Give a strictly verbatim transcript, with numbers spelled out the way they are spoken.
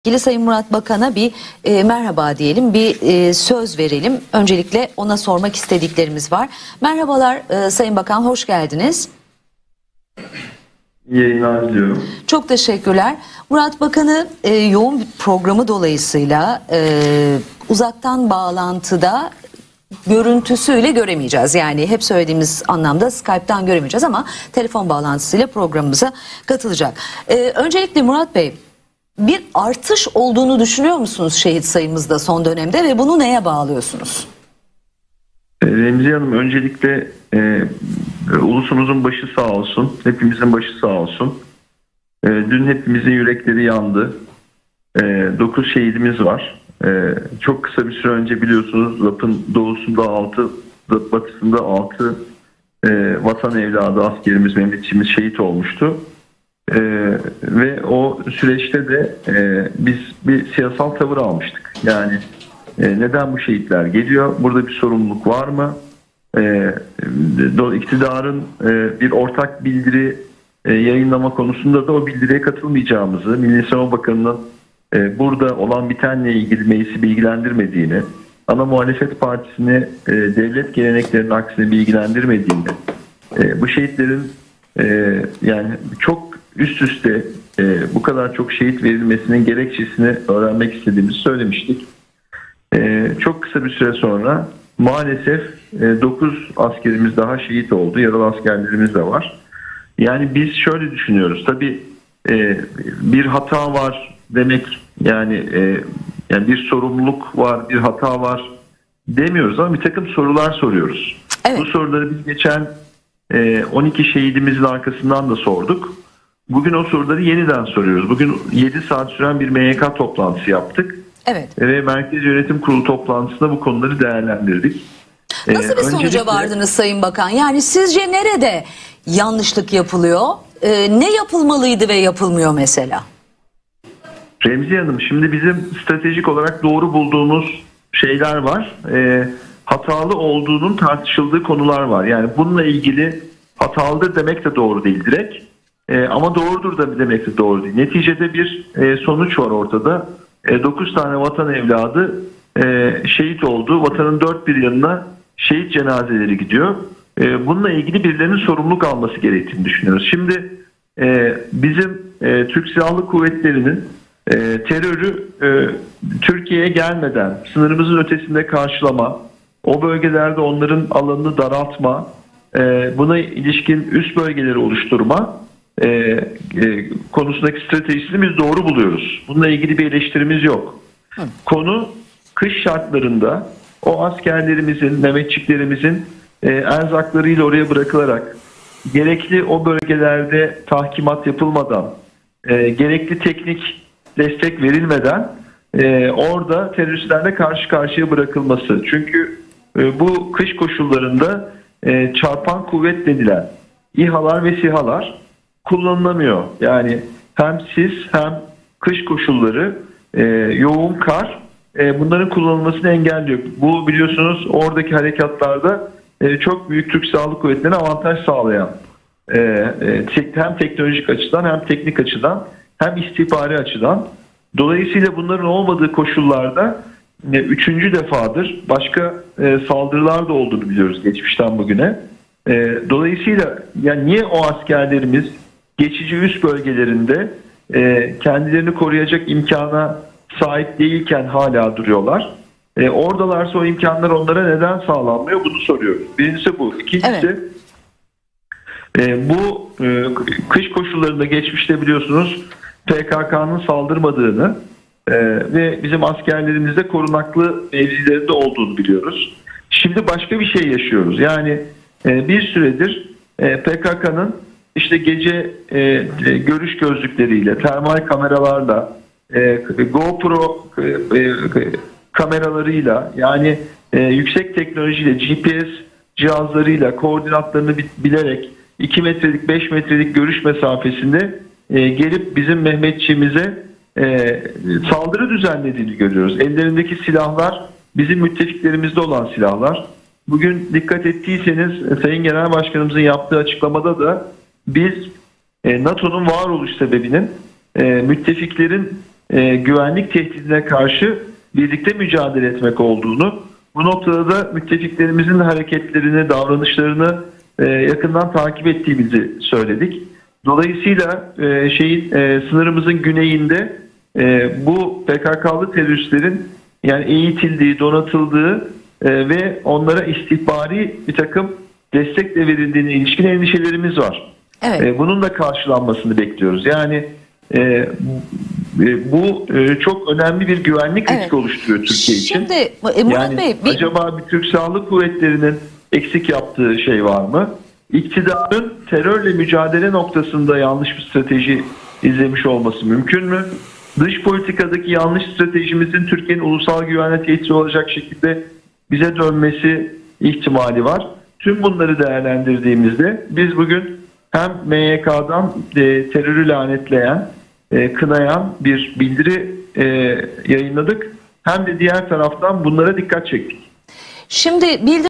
İlgili Sayın Murat Bakan'a bir e, merhaba diyelim, bir e, söz verelim. Öncelikle ona sormak istediklerimiz var. Merhabalar e, Sayın Bakan, hoş geldiniz. İyi yayınlar diliyorum. Çok teşekkürler. Murat Bakan'ı e, yoğun bir programı dolayısıyla e, uzaktan bağlantıda görüntüsüyle göremeyeceğiz. Yani hep söylediğimiz anlamda Skype'tan göremeyeceğiz ama telefon bağlantısıyla programımıza katılacak. E, öncelikle Murat Bey, bir artış olduğunu düşünüyor musunuz şehit sayımızda son dönemde ve bunu neye bağlıyorsunuz? Remziye Hanım, öncelikle e, ulusumuzun başı sağ olsun, hepimizin başı sağ olsun. E, dün hepimizin yürekleri yandı. E, dokuz şehidimiz var. E, çok kısa bir süre önce biliyorsunuz Lap'ın doğusunda altı, batısında altı e, vatan evladı askerimiz, Mehmetçiğimiz şehit olmuştu. Ee, ve o süreçte de e, biz bir siyasal tavır almıştık. Yani e, neden bu şehitler geliyor? Burada bir sorumluluk var mı? E, iktidarın e, bir ortak bildiri e, yayınlama konusunda da o bildiriye katılmayacağımızı, Milli Savunma Bakanı'nın e, burada olan bitenle ilgili meclisi bilgilendirmediğini, ana muhalefet partisini e, devlet geleneklerinin aksine bilgilendirmediğini, e, bu şehitlerin e, yani çok üst üste e, bu kadar çok şehit verilmesinin gerekçesini öğrenmek istediğimizi söylemiştik. E, çok kısa bir süre sonra maalesef e, dokuz askerimiz daha şehit oldu. Yaralı askerlerimiz de var. Yani biz şöyle düşünüyoruz. Tabii e, bir hata var demek, yani, e, yani bir sorumluluk var, bir hata var demiyoruz ama bir takım sorular soruyoruz. Evet. Bu soruları biz geçen e, on iki şehidimizin arkasından da sorduk. Bugün o soruları yeniden soruyoruz. Bugün yedi saat süren bir M Y K toplantısı yaptık. Evet. Ve Merkez Yönetim Kurulu toplantısında bu konuları değerlendirdik. Nasıl bir ee, sonuca öncelikle... vardınız Sayın Bakan? Yani sizce nerede yanlışlık yapılıyor? Ee, ne yapılmalıydı ve yapılmıyor mesela? Remziye Hanım, şimdi bizim stratejik olarak doğru bulduğumuz şeyler var. Ee, hatalı olduğunun tartışıldığı konular var. Yani bununla ilgili hatalıdır demek de doğru değil direkt. E, ama doğrudur da demek de doğru değil. Neticede bir e, sonuç var ortada. E, dokuz tane vatan evladı e, şehit oldu. Vatanın dört bir yanına şehit cenazeleri gidiyor. E, bununla ilgili birilerinin sorumluluk alması gerektiğini düşünüyoruz. Şimdi e, bizim e, Türk Silahlı Kuvvetleri'nin e, terörü e, Türkiye'ye gelmeden sınırımızın ötesinde karşılama, o bölgelerde onların alanını daraltma, e, buna ilişkin üst bölgeleri oluşturma E, e, konusundaki stratejisini biz doğru buluyoruz. Bununla ilgili bir eleştirimiz yok. Hı. Konu kış şartlarında o askerlerimizin, Mehmetçiklerimizin e, erzaklarıyla oraya bırakılarak gerekli o bölgelerde tahkimat yapılmadan, e, gerekli teknik destek verilmeden e, orada teröristlerle karşı karşıya bırakılması. Çünkü e, bu kış koşullarında e, çarpan kuvvet denilen İHA'lar ve SİHA'lar kullanılamıyor. Yani hem sis hem kış koşulları, e, yoğun kar e, bunların kullanılmasını engelliyor. Bu biliyorsunuz oradaki harekatlarda e, çok büyük Türk Silahlı Kuvvetleri'ne avantaj sağlayan e, e, hem teknolojik açıdan hem teknik açıdan hem istihbari açıdan. Dolayısıyla bunların olmadığı koşullarda e, üçüncü defadır başka e, saldırılar da olduğunu biliyoruz geçmişten bugüne. E, dolayısıyla yani niye o askerlerimiz geçici üst bölgelerinde e, kendilerini koruyacak imkana sahip değilken hala duruyorlar? E, oradalarsa o imkanlar onlara neden sağlanmıyor? Bunu soruyoruz. Birincisi bu. İkincisi evet. e, bu e, kış koşullarında geçmişte biliyorsunuz P K K'nın saldırmadığını e, ve bizim askerlerimizde korunaklı mevzilerinde olduğunu biliyoruz. Şimdi başka bir şey yaşıyoruz. Yani e, bir süredir e, P K K'nın İşte gece e, e, görüş gözlükleriyle, termal kameralarla, e, GoPro e, e, kameralarıyla, yani e, yüksek teknolojiyle, G P S cihazlarıyla koordinatlarını bilerek iki metrelik, beş metrelik görüş mesafesinde e, gelip bizim Mehmetçiğimize e, saldırı düzenlediğini görüyoruz. Ellerindeki silahlar bizim müttefiklerimizde olan silahlar. Bugün dikkat ettiyseniz Sayın Genel Başkanımızın yaptığı açıklamada da biz e, NATO'nun varoluş sebebinin e, müttefiklerin e, güvenlik tehdidine karşı birlikte mücadele etmek olduğunu, bu noktada da müttefiklerimizin hareketlerini, davranışlarını e, yakından takip ettiğimizi söyledik. Dolayısıyla e, şeyin e, sınırımızın güneyinde e, bu P K K'lı teröristlerin yani eğitildiği, donatıldığı e, ve onlara istihbari bir takım destek de verildiğine ilişkin endişelerimiz var. Evet. E, bunun da karşılanmasını bekliyoruz. Yani e, e, bu e, çok önemli bir güvenlik Evet. riski oluşturuyor Türkiye için. Şimdi e, Murat Yani Bey, bir, acaba bir Türk Silahlı Kuvvetleri'nin eksik yaptığı şey var mı? İktidarın terörle mücadele noktasında yanlış bir strateji izlemiş olması mümkün mü? Dış politikadaki yanlış stratejimizin Türkiye'nin ulusal güvenliğe tehdit olacak şekilde bize dönmesi ihtimali var. Tüm bunları değerlendirdiğimizde biz bugün hem M Y K'dan e, terörü lanetleyen, e, kınayan bir bildiri e, yayınladık, hem de diğer taraftan bunlara dikkat çektik. şimdi bildirim